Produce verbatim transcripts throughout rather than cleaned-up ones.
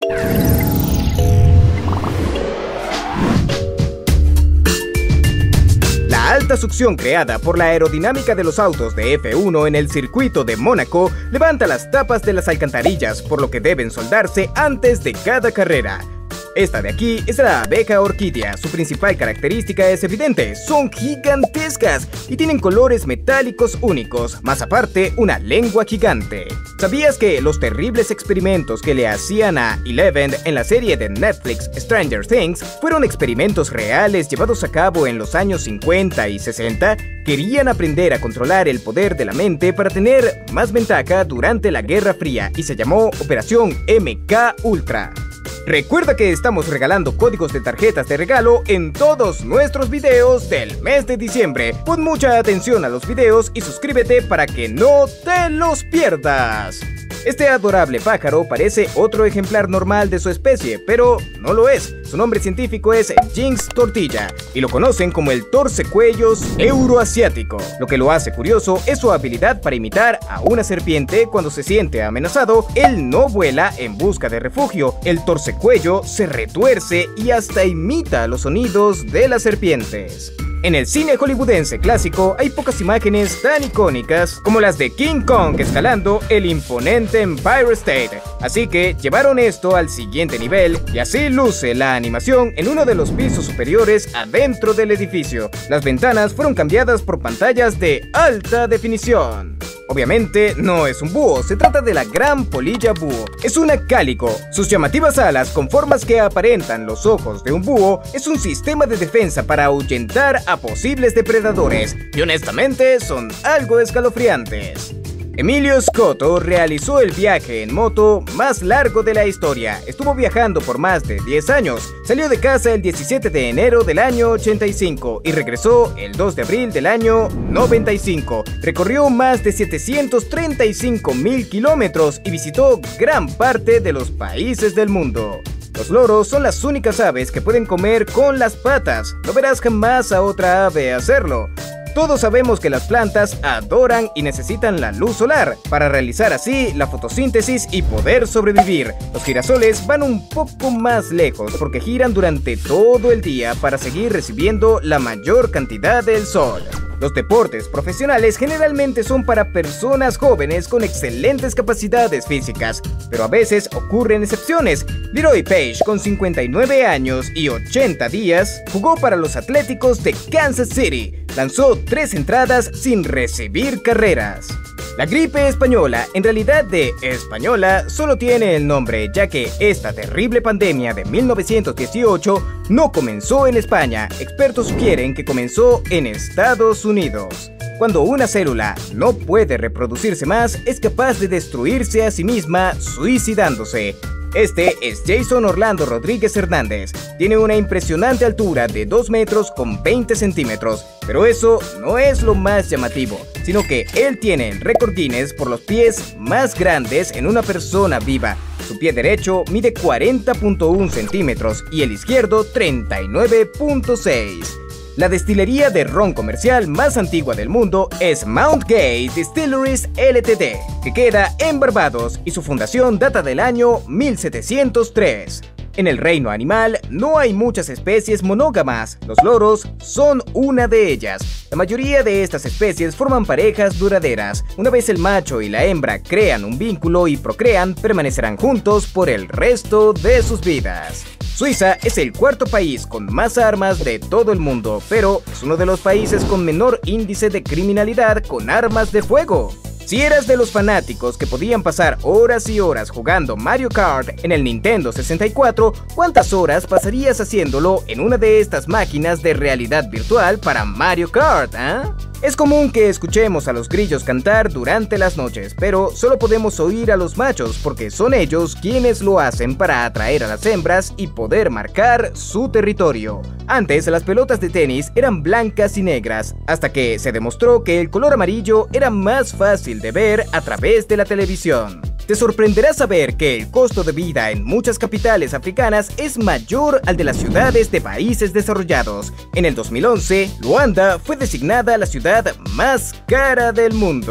La alta succión creada por la aerodinámica de los autos de F uno en el circuito de Mónaco levanta las tapas de las alcantarillas, por lo que deben soldarse antes de cada carrera. Esta de aquí es la abeja orquídea. Su principal característica es evidente: son gigantescas y tienen colores metálicos únicos, más aparte una lengua gigante. ¿Sabías que los terribles experimentos que le hacían a Eleven en la serie de Netflix Stranger Things fueron experimentos reales llevados a cabo en los años cincuenta y sesenta? Querían aprender a controlar el poder de la mente para tener más ventaja durante la Guerra Fría y se llamó Operación M K Ultra. Recuerda que estamos regalando códigos de tarjetas de regalo en todos nuestros videos del mes de diciembre. Pon mucha atención a los videos y suscríbete para que no te los pierdas. Este adorable pájaro parece otro ejemplar normal de su especie, pero no lo es. Su nombre científico es Jinx tortilla y lo conocen como el torcecuellos euroasiático. Lo que lo hace curioso es su habilidad para imitar a una serpiente cuando se siente amenazado. Él no vuela en busca de refugio. El torcecuello se retuerce y hasta imita los sonidos de las serpientes. En el cine hollywoodense clásico hay pocas imágenes tan icónicas como las de King Kong escalando el imponente Empire State, así que llevaron esto al siguiente nivel y así luce la animación en uno de los pisos superiores adentro del edificio. Las ventanas fueron cambiadas por pantallas de alta definición. Obviamente no es un búho, se trata de la gran polilla búho. Es una cálico. Sus llamativas alas con formas que aparentan los ojos de un búho es un sistema de defensa para ahuyentar a posibles depredadores y honestamente son algo escalofriantes. Emilio Scotto realizó el viaje en moto más largo de la historia. Estuvo viajando por más de diez años. Salió de casa el diecisiete de enero del año ochenta y cinco y regresó el dos de abril del año noventa y cinco. Recorrió más de setecientos treinta y cinco mil kilómetros y visitó gran parte de los países del mundo. Los loros son las únicas aves que pueden comer con las patas. No verás jamás a otra ave hacerlo. Todos sabemos que las plantas adoran y necesitan la luz solar para realizar así la fotosíntesis y poder sobrevivir. Los girasoles van un poco más lejos porque giran durante todo el día para seguir recibiendo la mayor cantidad del sol. Los deportes profesionales generalmente son para personas jóvenes con excelentes capacidades físicas, pero a veces ocurren excepciones. Leroy Page, con cincuenta y nueve años y ochenta días, jugó para los Atléticos de Kansas City. Lanzó tres entradas sin recibir carreras. La gripe española, en realidad de española, solo tiene el nombre, ya que esta terrible pandemia de mil novecientos dieciocho no comenzó en España. Expertos sugieren que comenzó en Estados Unidos. Cuando una célula no puede reproducirse más, es capaz de destruirse a sí misma suicidándose. Este es Jason Orlando Rodríguez Hernández. Tiene una impresionante altura de dos metros con veinte centímetros, pero eso no es lo más llamativo, sino que él tiene el récord Guinness por los pies más grandes en una persona viva. Su pie derecho mide cuarenta punto uno centímetros y el izquierdo treinta y nueve punto seis. La destilería de ron comercial más antigua del mundo es Mount Gay Distilleries Ltd, que queda en Barbados y su fundación data del año mil setecientos tres. En el reino animal no hay muchas especies monógamas, los loros son una de ellas. La mayoría de estas especies forman parejas duraderas. Una vez el macho y la hembra crean un vínculo y procrean, permanecerán juntos por el resto de sus vidas. Suiza es el cuarto país con más armas de todo el mundo, pero es uno de los países con menor índice de criminalidad con armas de fuego. Si eras de los fanáticos que podían pasar horas y horas jugando Mario Kart en el Nintendo sesenta y cuatro, ¿cuántas horas pasarías haciéndolo en una de estas máquinas de realidad virtual para Mario Kart, eh? Es común que escuchemos a los grillos cantar durante las noches, pero solo podemos oír a los machos porque son ellos quienes lo hacen para atraer a las hembras y poder marcar su territorio. Antes las pelotas de tenis eran blancas y negras, hasta que se demostró que el color amarillo era más fácil de ver a través de la televisión. Te sorprenderá saber que el costo de vida en muchas capitales africanas es mayor al de las ciudades de países desarrollados. En el dos mil once, Luanda fue designada la ciudad más cara del mundo.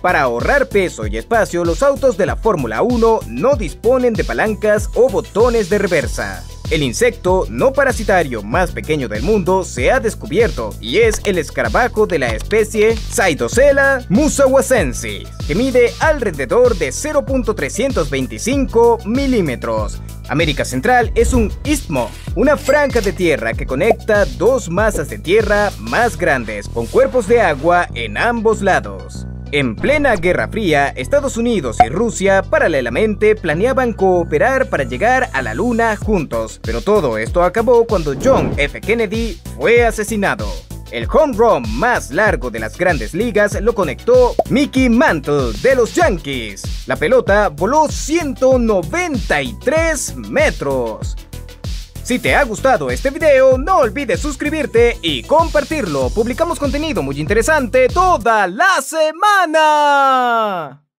Para ahorrar peso y espacio, los autos de la Fórmula uno no disponen de palancas o botones de reversa. El insecto no parasitario más pequeño del mundo se ha descubierto y es el escarabajo de la especie Pseudocela musawacensis, que mide alrededor de cero punto trescientos veinticinco milímetros. América Central es un istmo, una franja de tierra que conecta dos masas de tierra más grandes con cuerpos de agua en ambos lados. En plena Guerra Fría, Estados Unidos y Rusia paralelamente planeaban cooperar para llegar a la Luna juntos, pero todo esto acabó cuando John F. Kennedy fue asesinado. El home run más largo de las grandes ligas lo conectó Mickey Mantle de los Yankees. La pelota voló ciento noventa y tres metros. Si te ha gustado este video, no olvides suscribirte y compartirlo. Publicamos contenido muy interesante toda la semana.